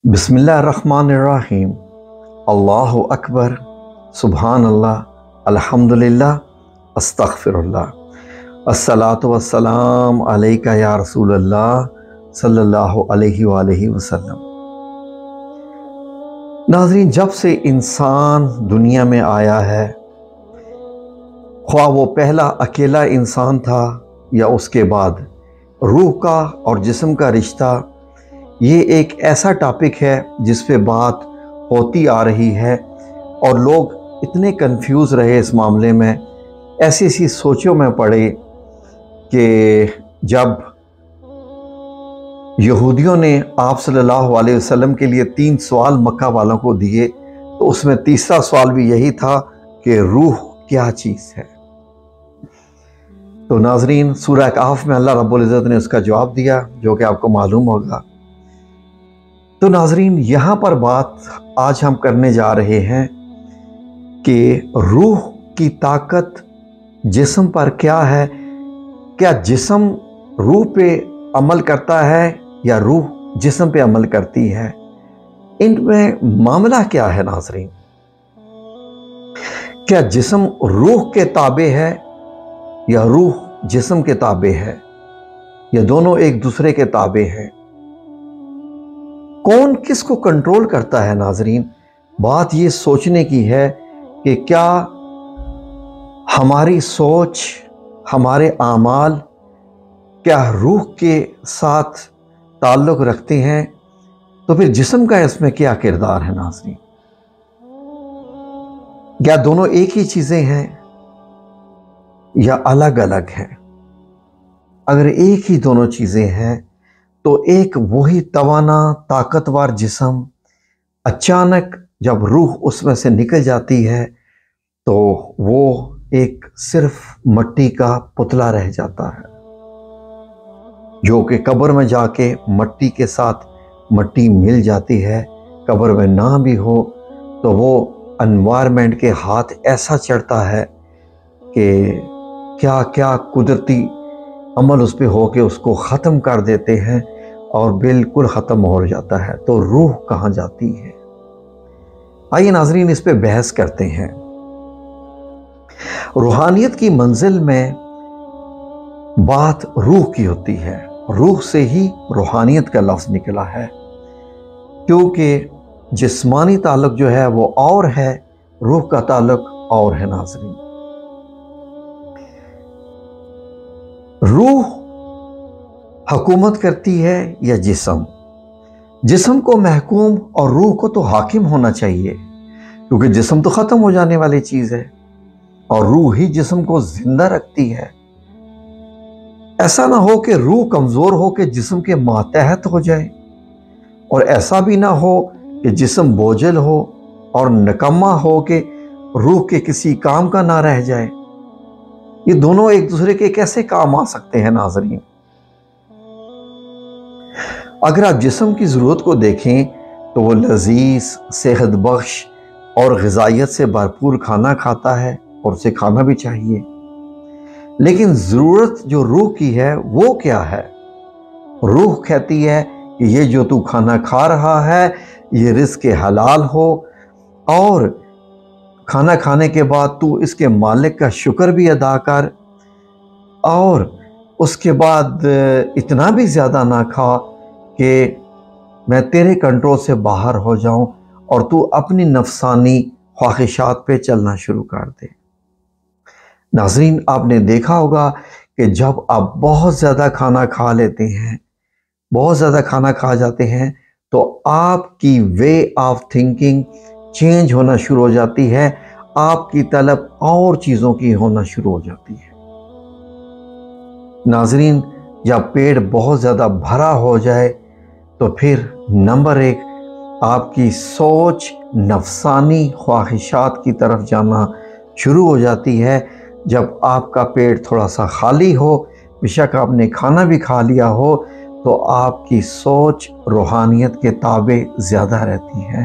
बिस्मिल्लाहिर्रहमानिर्रहीम। अल्लाहु अकबर, सुबहान अल्लाह, अल्हम्दुलिल्लाह, अस्तगफिरुल्लाह, अस्सलातु वस्सलाम अलैका या रसूलल्लाह सल्लल्लाहु अलैहि वसल्लम। नाज़रीन, जब से इंसान दुनिया में आया है, ख्वाह वो पहला अकेला इंसान था या उसके बाद रूह का और जिस्म का रिश्ता, ये एक ऐसा टॉपिक है जिस पे बात होती आ रही है और लोग इतने कंफ्यूज रहे इस मामले में, ऐसी ऐसी सोचों में पड़े कि जब यहूदियों ने आप सल्लल्लाहु अलैहि वसल्लम के लिए 3 सवाल मक्का वालों को दिए, तो उसमें तीसरा सवाल भी यही था कि रूह क्या चीज़ है। तो नाजरीन, सूरह कहफ में अल्लाह रब्बुल इज़्ज़त ने उसका जवाब दिया, जो कि आपको मालूम होगा। तो नाजरीन, यहाँ पर बात आज हम करने जा रहे हैं कि रूह की ताकत जिस्म पर क्या है। क्या जिस्म रूह पे अमल करता है या रूह जिस्म पे अमल करती है? इनमें मामला क्या है नाजरीन? क्या जिस्म रूह के ताबे है या रूह जिस्म के ताबे है, या दोनों एक दूसरे के ताबे हैं? कौन किसको कंट्रोल करता है? नाजरीन, बात ये सोचने की है कि क्या हमारी सोच, हमारे आमाल क्या रूह के साथ ताल्लुक़ रखते हैं? तो फिर जिस्म का इसमें क्या किरदार है नाजरीन? क्या दोनों एक ही चीज़ें हैं या अलग अलग हैं? अगर एक ही दोनों चीज़ें हैं तो एक वही तवाना ताकतवर जिस्म अचानक जब रूह उसमें से निकल जाती है तो वो एक सिर्फ मट्टी का पुतला रह जाता है, जो कि कब्र में जाके मट्टी के साथ मट्टी मिल जाती है। कब्र में ना भी हो तो वो एनवायरनमेंट के हाथ ऐसा चढ़ता है कि क्या क्या कुदरती अमल उस पर हो के उसको ख़त्म कर देते हैं और बिल्कुल ख़त्म हो जाता है। तो रूह कहाँ जाती है? आइए नाजरीन, इस पे बहस करते हैं। रूहानियत की मंजिल में बात रूह की होती है। रूह से ही रूहानियत का लफ्ज़ निकला है, क्योंकि जिस्मानी ताल्लुक़ जो है वो और है, रूह का ताल्लुक़ और है। नाजरीन, रूह हुकूमत करती है या जिस्म? जिस्म को महकूम और रूह को तो हाकिम होना चाहिए, क्योंकि जिस्म तो ख़त्म हो जाने वाली चीज़ है और रूह ही जिस्म को जिंदा रखती है। ऐसा ना हो कि रूह कमज़ोर हो के जिस्म के मातहत हो जाए, और ऐसा भी ना हो कि जिस्म बोझल हो और निकम्मा हो के रूह के किसी काम का ना रह जाए। ये दोनों एक दूसरे के कैसे काम आ सकते हैं नाजरीन? अगर आप जिस्म की ज़रूरत को देखें तो वो लजीज, सेहत बख्श और ग़िज़ाइयत से भरपूर खाना खाता है, और उसे खाना भी चाहिए। लेकिन ज़रूरत जो रूह की है वो क्या है? रूह कहती है कि ये जो तू खाना खा रहा है ये रिज़्क़ हलाल हो, और खाना खाने के बाद तू इसके मालिक का शुक्र भी अदा कर, और उसके बाद इतना भी ज़्यादा ना खा कि मैं तेरे कंट्रोल से बाहर हो जाऊं और तू अपनी नफसानी ख्वाहिशात पे चलना शुरू कर दे। नाज़रीन, आपने देखा होगा कि जब आप बहुत ज़्यादा खाना खा लेते हैं, बहुत ज़्यादा खाना खा जाते हैं, तो आपकी वे ऑफ थिंकिंग चेंज होना शुरू हो जाती है, आपकी तलब और चीज़ों की होना शुरू हो जाती है। नाज़रीन, जब पेट बहुत ज़्यादा भरा हो जाए तो फिर नंबर 1 आपकी सोच नफसानी ख्वाहिशात की तरफ जाना शुरू हो जाती है। जब आपका पेट थोड़ा सा खाली हो, बेशक आपने खाना भी खा लिया हो, तो आपकी सोच रूहानियत के ताबे ज़्यादा रहती है।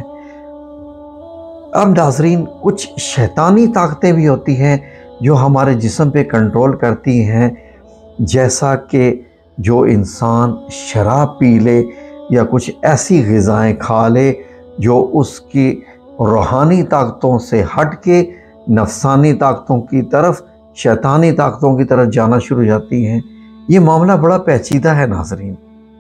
अब नाज़रीन, कुछ शैतानी ताकतें भी होती हैं जो हमारे जिस्म पे कंट्रोल करती हैं, जैसा कि जो इंसान शराब पी ले یا کچھ ایسی غذائیں کھا لے جو اس کی روحانی طاقتوں سے ہٹ کے نفسانی طاقتوں کی طرف، شیطانی طاقتوں کی طرف جانا شروع ہو جاتی ہیں۔ یہ معاملہ بڑا پیچیدہ ہے ناظرین۔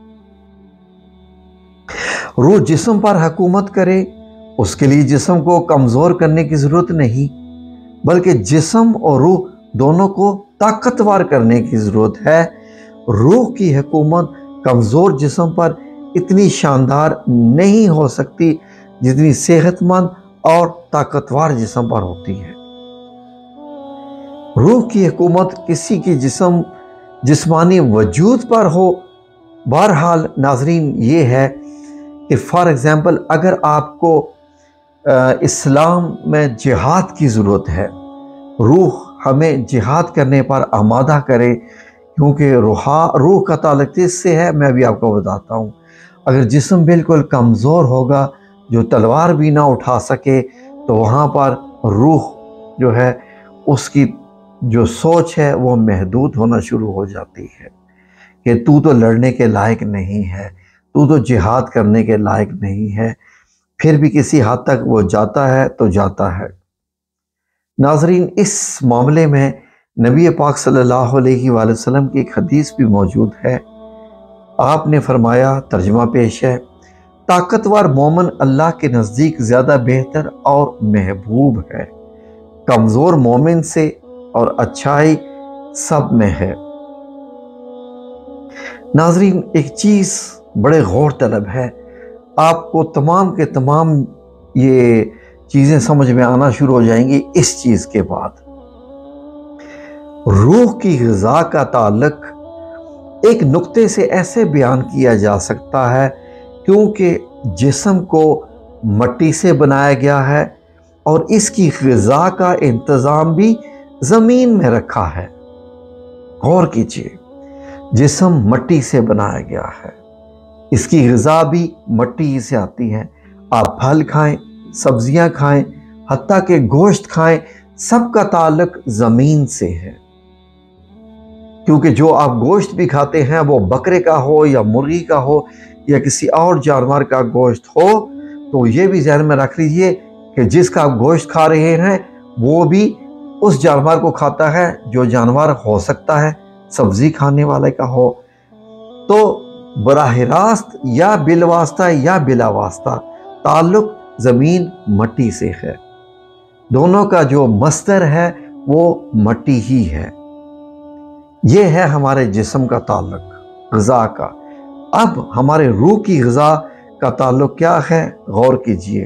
روح جسم پر حکومت کرے، اس کے لیے جسم کو کمزور کرنے کی ضرورت نہیں، بلکہ جسم اور روح دونوں کو طاقتور کرنے کی ضرورت ہے۔ روح کی حکومت کمزور جسم پر اتنی شاندار نہیں ہو سکتی جتنی صحت مند اور طاقتور جسم پر ہوتی ہے۔ روح کی حکومت کسی کی جسمانی وجود پر ہو۔ بہرحال ناظرین یہ ہے کہ فار ایگزامپل اگر آپ کو اسلام میں جہاد کی ضرورت ہے، روح ہمیں جہاد کرنے پر آمادہ کرے، کیونکہ روح کا تعلق اس سے ہے، میں بھی آپ کو بتاتا ہوں۔ اگر جسم بالکل کمزور ہوگا، جو تلوار بھی نہ اٹھا سکے، تو وہاں پر روح جو ہے اس کی جو سوچ ہے وہ محدود ہونا شروع ہو جاتی ہے کہ تو لڑنے کے لائق نہیں ہے، تو جہاد کرنے کے لائق نہیں ہے۔ پھر بھی کسی حد تک وہ جاتا ہے تو جاتا ہے۔ ناظرین اس معاملے میں نبی پاک صلی اللہ علیہ وآلہ وسلم کی ایک حدیث بھی موجود ہے۔ آپ نے فرمایا، ترجمہ پیش ہے، طاقتور مومن اللہ کے نزدیک زیادہ بہتر اور محبوب ہے کمزور مومن سے، اور اچھائی سب میں ہے۔ ناظرین ایک چیز بڑے غور طلب ہے، آپ کو تمام کے تمام یہ چیزیں سمجھ میں آنا شروع ہو جائیں گی اس چیز کے بعد۔ روح کی غذا کا تعلق ایک نقطے سے ایسے بیان کیا جا سکتا ہے کیونکہ جسم کو مٹی سے بنایا گیا ہے اور اس کی غذا کا انتظام بھی زمین میں رکھا ہے۔ غور کیجئے، جسم مٹی سے بنایا گیا ہے، اس کی غذا بھی مٹی ہی سے آتی ہے۔ آپ پھل کھائیں، سبزیاں کھائیں، حتیٰ کہ گوشت کھائیں، سب کا تعلق زمین سے ہے، کیونکہ جو آپ گوشت بھی کھاتے ہیں وہ بکرے کا ہو یا مرغی کا ہو یا کسی اور جانور کا گوشت ہو، تو یہ بھی ذہن میں رکھ لیجئے کہ جس کا آپ گوشت کھا رہے ہیں وہ بھی اس جانور کو کھاتا ہے جو جانور ہو سکتا ہے سبزی کھانے والے کا ہو۔ تو براہ راست یا بالواسطہ یا بلا واسطہ تعلق زمین مٹی سے ہے، دونوں کا جو مصدر ہے وہ مٹی ہی ہے۔ یہ ہے ہمارے جسم کا تعلق غذا کا۔ اب ہمارے روح کی غذا کا تعلق کیا ہے؟ غور کیجئے،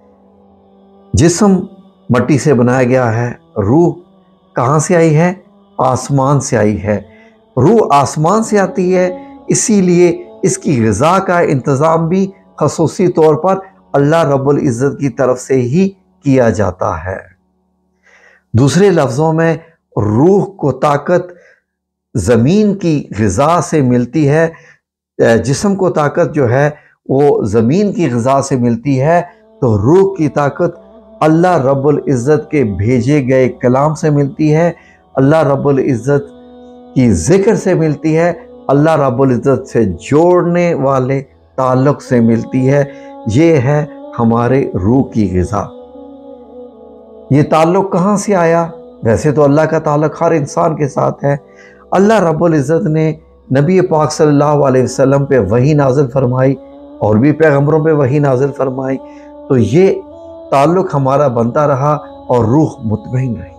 جسم مٹی سے بنایا گیا ہے، روح کہاں سے آئی ہے؟ آسمان سے آئی ہے۔ روح آسمان سے آتی ہے، اسی لیے اس کی غذا کا انتظام بھی خصوصی طور پر اللہ رب العزت کی طرف سے ہی کیا جاتا ہے۔ دوسرے لفظوں میں روح کو طاقت زمین کی غذا سے ملتی ہے، جسم کو طاقت جو ہے وہ زمین کی غذا سے ملتی ہے، تو روح کی طاقت اللہ رب العزت کے بھیجے گئے کلام سے ملتی ہے، اللہ رب العزت کی ذکر سے ملتی ہے، اللہ رب العزت سے جوڑنے والے تعلق سے ملتی ہے۔ یہ ہے ہمارے روح کی غذا۔ یہ تعلق کہاں سے آیا؟ ویسے تو اللہ کا تعلق ہر انسان کے ساتھ ہے۔ اللہ رب العزت نے نبی پاک صلی اللہ علیہ وسلم پہ وحی نازل فرمائی اور بھی پیغمبروں پہ وحی نازل فرمائی، تو یہ تعلق ہمارا بنتا رہا اور روح مطمئن رہی۔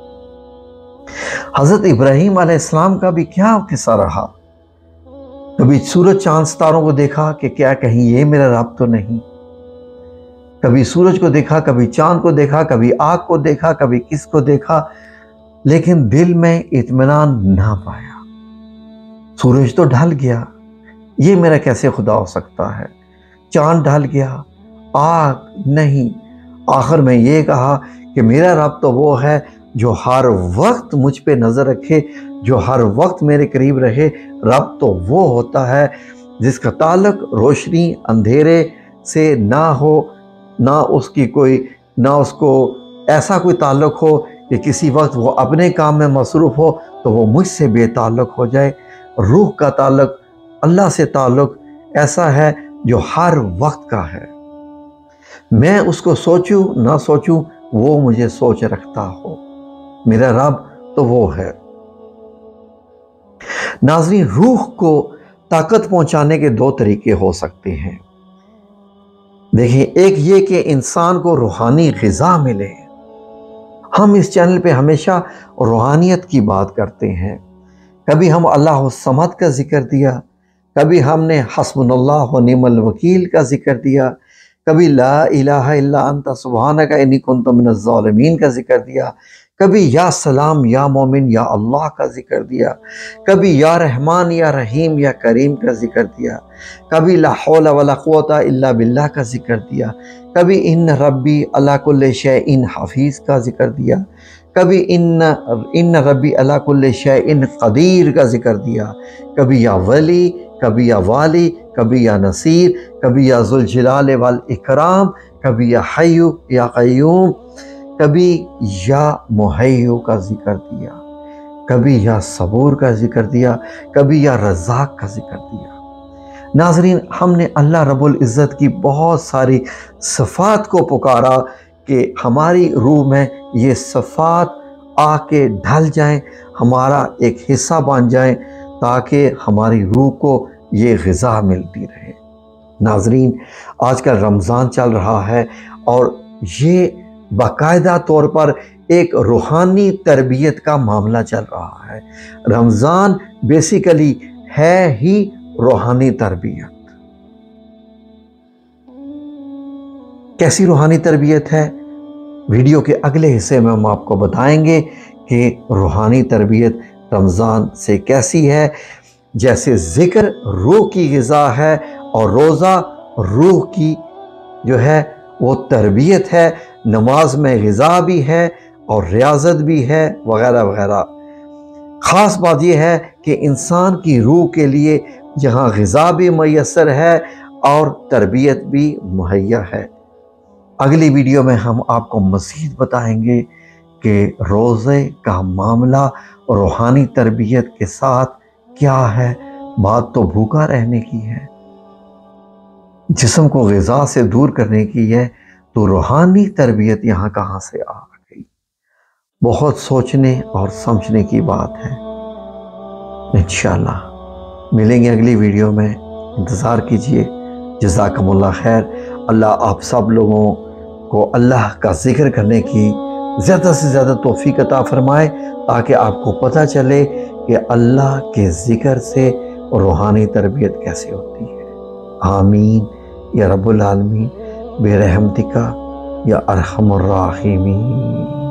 حضرت ابراہیم علیہ السلام کا بھی کیا قصہ رہا؟ کبھی سورج چاند ستاروں کو دیکھا کہ کیا کہیں یہ میرا رب تو نہیں؟ کبھی سورج کو دیکھا، کبھی چاند کو دیکھا، کبھی آگ کو دیکھا، کبھی کس کو دیکھا، لیکن دل میں اطمینان نہ پایا۔ سورج تو ڈھل گیا، یہ میرا کیسے خدا ہو سکتا ہے؟ چاند ڈھل گیا، آگ نہیں۔ آخر میں یہ کہا کہ میرا رب تو وہ ہے جو ہر وقت مجھ پہ نظر رکھے، جو ہر وقت میرے قریب رہے۔ رب تو وہ ہوتا ہے جس کا تعلق روشنی اندھیرے سے نہ ہو، نہ اس کو ایسا کوئی تعلق ہو کہ کسی وقت وہ اپنے کام میں مصروف ہو تو وہ مجھ سے بے تعلق ہو جائے۔ روح کا تعلق، اللہ سے تعلق ایسا ہے جو ہر وقت کا ہے، میں اس کو سوچوں نہ سوچوں وہ مجھے سوچ رکھتا ہو، میرا رب تو وہ ہے۔ ناظرین، روح کو طاقت پہنچانے کے دو طریقے ہو سکتے ہیں۔ دیکھیں، ایک یہ کہ انسان کو روحانی غذا ملے۔ ہم اس چینل پہ ہمیشہ روحانیت کی بات کرتے ہیں۔ کبھی ہم اللہ الصمد کا ذکر دیا، کبھی ہم نے حسبنا اللہ و نعم الوکیل کا ذکر دیا، کبھی لا الہ الا انت سبحانک انی کنت من الظالمین کا ذکر دیا، کبھی یا سلام یا مومن یا اللہ کا ذکر دیا، کبھی یا رحمان یا رحیم یا کریم کا ذکر دیا، کبھی لا حول ولا قوت الا باللہ کا ذکر دیا، کبھی ان ربی علی کل شیء حفیظ کا ذکر دیا، کبھی ان ربی علی کل شیء قدیر کا ذکر دیا، کبھی یا ولی، کبھی یا والی، کبھی یا نصیر، کبھی یا ذوالجلال والاکرام، کبھی یا حی یا قیوم، کبھی یا محیو کا ذکر دیا، کبھی یا صبور کا ذکر دیا، کبھی یا رزاق کا ذکر دیا۔ ناظرین، ہم نے اللہ رب العزت کی بہت ساری صفات کو پکارا کہ ہماری روح میں یہ صفات آ کے ڈھل جائیں، ہمارا ایک حصہ بن جائیں، تاکہ ہماری روح کو یہ غذا ملتی رہے۔ ناظرین، آج کل رمضان چل رہا ہے اور یہ باقاعدہ طور پر ایک روحانی تربیت کا معاملہ چل رہا ہے۔ رمضان بیسیکلی ہے ہی روحانی تربیت۔ کیسی روحانی تربیت ہے؟ ویڈیو کے اگلے حصے میں ہم آپ کو بتائیں گے کہ روحانی تربیت رمضان سے کیسی ہے۔ جیسے ذکر روح کی غذا ہے اور روزہ روح کی جو ہے وہ تربیت ہے، نماز میں غذا بھی ہے اور ریاضت بھی ہے وغیرہ وغیرہ۔ خاص بات یہ ہے کہ انسان کی روح کے لیے جہاں غذا بھی میسر ہے اور تربیت بھی مہیا ہے۔ اگلی ویڈیو میں ہم آپ کو مزید بتائیں گے کہ روزے کا معاملہ روحانی تربیت کے ساتھ کیا ہے۔ بات تو بھوکا رہنے کی ہے، جسم کو غذا سے دور کرنے کی ہے، تو روحانی تربیت یہاں کہاں سے آ گئی؟ بہت سوچنے اور سمجھنے کی بات ہے۔ انشاءاللہ ملیں گے اگلی ویڈیو میں، انتظار کیجئے۔ جزاکم اللہ خیر۔ اللہ آپ سب لوگوں کو اللہ کا ذکر کرنے کی زیادہ سے زیادہ توفیق عطا فرمائے، تاکہ آپ کو پتہ چلے کہ اللہ کے ذکر سے روحانی تربیت کیسے ہوتی ہے۔ آمین یا رب العالمین برحمتک یا ارحم الراحمین۔